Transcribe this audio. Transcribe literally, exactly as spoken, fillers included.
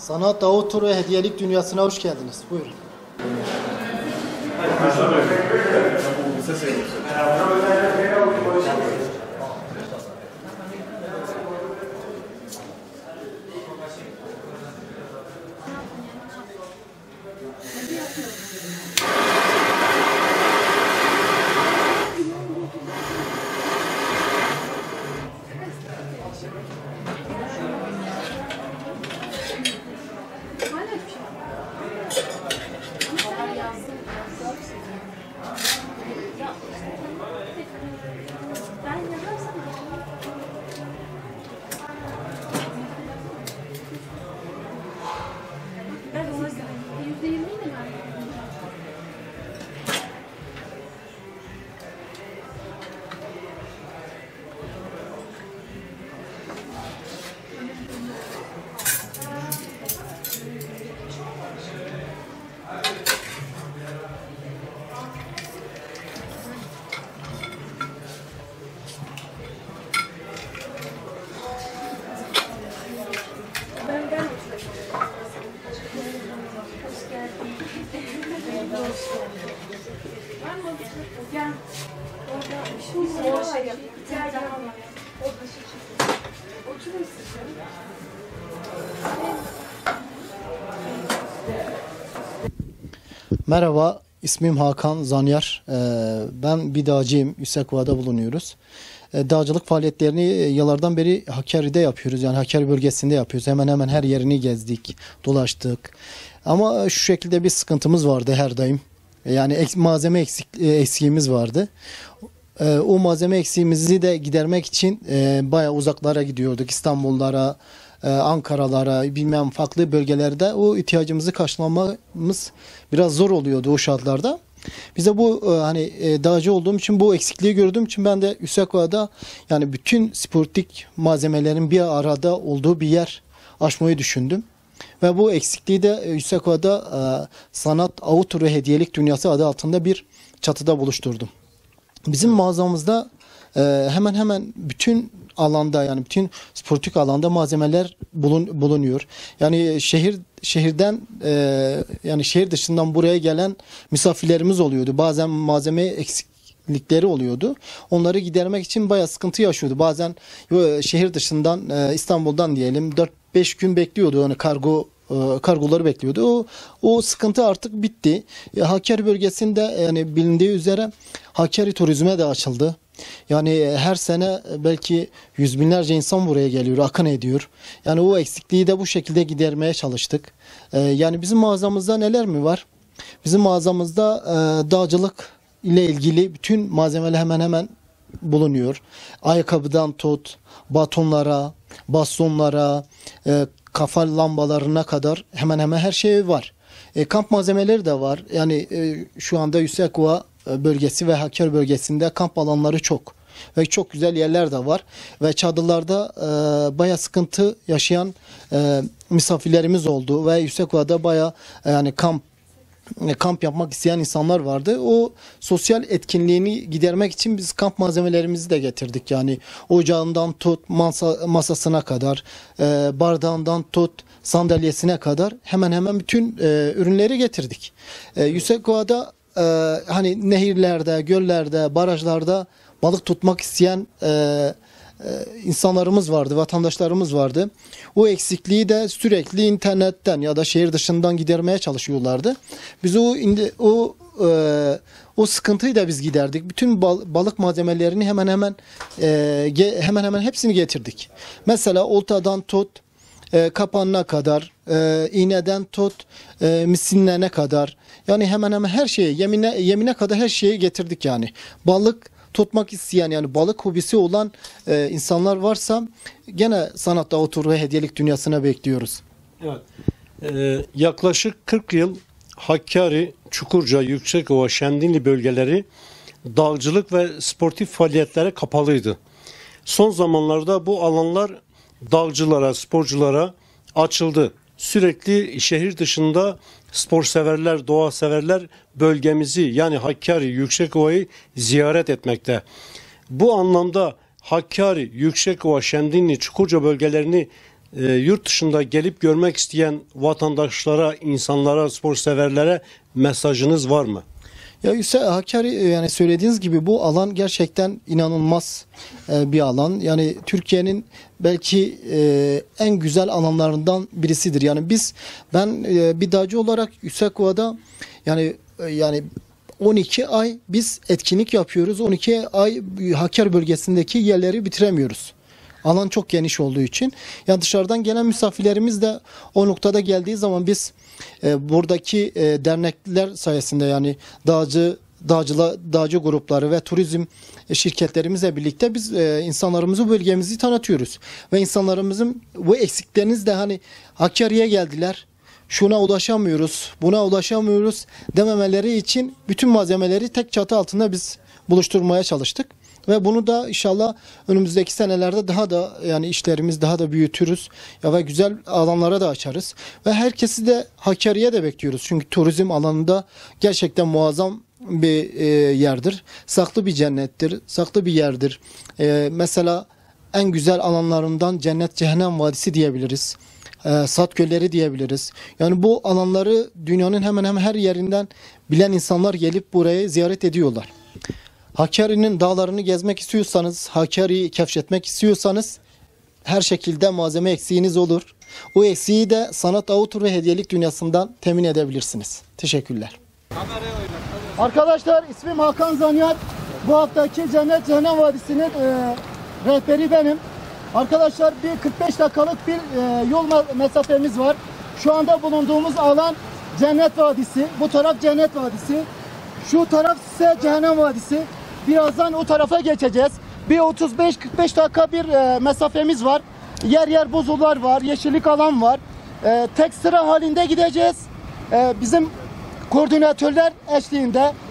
Sanat, Outdoor ve hediyelik dünyasına hoş geldiniz. Buyurun. Merhaba, ismim Hakan Zanyar. Ben bir dağcıyım. Yüksekova'da bulunuyoruz. Dağcılık faaliyetlerini yıllardan beri Hakkari'de yapıyoruz. Yani Hakkari bölgesinde yapıyoruz. Hemen hemen her yerini gezdik, dolaştık. Ama şu şekilde bir sıkıntımız vardı her daim. Yani malzeme eksik, eksiğimiz vardı. O malzeme eksiğimizi de gidermek için bayağı uzaklara gidiyorduk. İstanbullara, Ankara'lara, bilmem farklı bölgelerde o ihtiyacımızı karşılamamız biraz zor oluyordu o şartlarda. Bize bu hani dağcı olduğum için bu eksikliği gördüğüm için ben de Yüksekova'da yani bütün sportif malzemelerin bir arada olduğu bir yer açmayı düşündüm. Ve bu eksikliği de Yüksekova'da Sanat, Outdoor ve Hediyelik Dünyası adı altında bir çatıda buluşturdum. Bizim mağazamızda hemen hemen bütün alanda yani bütün sportif alanda malzemeler bulun, bulunuyor. Yani şehir şehirden e, yani şehir dışından buraya gelen misafirlerimiz oluyordu. Bazen malzeme eksiklikleri oluyordu. Onları gidermek için bayağı sıkıntı yaşıyordu. Bazen e, şehir dışından e, İstanbul'dan diyelim dört beş gün bekliyordu. Yani kargo kargoları bekliyordu. O, o sıkıntı artık bitti. Hakkari bölgesinde yani bilindiği üzere Hakkari turizme de açıldı. Yani her sene belki yüz binlerce insan buraya geliyor, akın ediyor. Yani o eksikliği de bu şekilde gidermeye çalıştık. Ee, yani bizim mağazamızda neler mi var? Bizim mağazamızda e, dağcılık ile ilgili bütün malzemeler hemen hemen bulunuyor. Ayakkabıdan tut, batonlara, bastonlara, e, kafa lambalarına kadar hemen hemen her şey var. E, kamp malzemeleri de var. Yani e, şu anda Yüksekova bölgesi ve Hakkari bölgesinde kamp alanları çok. Ve çok güzel yerler de var. Ve çadırlarda e, bayağı sıkıntı yaşayan e, misafirlerimiz oldu. Ve Yüksekova'da bayağı e, yani kamp kamp yapmak isteyen insanlar vardı. O sosyal etkinliğini gidermek için biz kamp malzemelerimizi de getirdik. Yani ocağından tut masa, masasına kadar, e, bardağından tut sandalyesine kadar hemen hemen bütün e, ürünleri getirdik. E, Yüksekova'da e, hani nehirlerde, göllerde, barajlarda balık tutmak isteyen e, insanlarımız vardı, vatandaşlarımız vardı. O eksikliği de sürekli internetten ya da şehir dışından gidermeye çalışıyorlardı. Biz o o e, o sıkıntıyı da biz giderdik. Bütün balık malzemelerini hemen hemen e, hemen hemen hepsini getirdik. Mesela oltadan tut e, kapanına kadar, e, iğneden tut e, misinlerine kadar. Yani hemen hemen her şeyi, yemine yemine kadar her şeyi getirdik yani. Balık tutmak isteyen yani balık hobisi olan e, insanlar varsa gene Sanat, Outdoor ve Hediyelik Dünyası'na bekliyoruz. Evet. Ee, yaklaşık kırk yıl Hakkari, Çukurca, Yüksekova, Şendinli bölgeleri dağcılık ve sportif faaliyetlere kapalıydı. Son zamanlarda bu alanlar dağcılara, sporculara açıldı. Sürekli şehir dışında spor severler, doğa severler bölgemizi yani Hakkari, Yüksekova'yı ziyaret etmekte. Bu anlamda Hakkari, Yüksekova, Şendinli, Çukurca bölgelerini e, yurt dışında gelip görmek isteyen vatandaşlara, insanlara, spor severlere mesajınız var mı? Ya Hüseyin Hakkari, yani söylediğiniz gibi bu alan gerçekten inanılmaz e, bir alan. Yani Türkiye'nin belki e, en güzel alanlarından birisidir. Yani biz ben e, bir dağcı olarak Yüksekova'da yani e, yani on iki ay biz etkinlik yapıyoruz. on iki ay Hakkari bölgesindeki yerleri bitiremiyoruz. Alan çok geniş olduğu için. Yani dışarıdan gelen misafirlerimiz de o noktada geldiği zaman biz e, buradaki e, dernekler sayesinde, yani dağcı dağcıla dağcı grupları ve turizm şirketlerimizle birlikte biz e, insanlarımızı, bölgemizi tanıtıyoruz. Ve insanlarımızın bu eksikleriniz de hani Hakkari'ye geldiler, şuna ulaşamıyoruz, buna ulaşamıyoruz dememeleri için bütün malzemeleri tek çatı altında biz buluşturmaya çalıştık. Ve bunu da inşallah önümüzdeki senelerde daha da yani işlerimiz daha da büyütürüz ya ve güzel alanlara da açarız. Ve herkesi de Hakkari'ye de bekliyoruz. Çünkü turizm alanında gerçekten muazzam bir e, yerdir. Saklı bir cennettir, saklı bir yerdir. E, mesela en güzel alanlarından Cennet Cehennem Vadisi diyebiliriz. E, Sat Gölleri diyebiliriz. Yani bu alanları dünyanın hemen hemen her yerinden bilen insanlar gelip burayı ziyaret ediyorlar. Hakkari'nin dağlarını gezmek istiyorsanız, Hakkari'yi keşfetmek istiyorsanız her şekilde malzeme eksiğiniz olur. O eksiği de sanat, autur ve hediyelik dünyasından temin edebilirsiniz. Teşekkürler. Arkadaşlar, ismim Hakan Zanyar. Bu haftaki Cennet Cehennem Vadisi'nin e, rehberi benim. Arkadaşlar, bir kırk beş dakikalık bir e, yol mesafemiz var. Şu anda bulunduğumuz alan Cennet Vadisi. Bu taraf Cennet Vadisi. Şu taraf ise Cehennem Vadisi. Birazdan o tarafa geçeceğiz. Bir otuz beş kırk beş dakika bir e, mesafemiz var. Yer yer buzullar var, yeşillik alan var. E, tek sıra halinde gideceğiz. E, bizim koordinatörler eşliğinde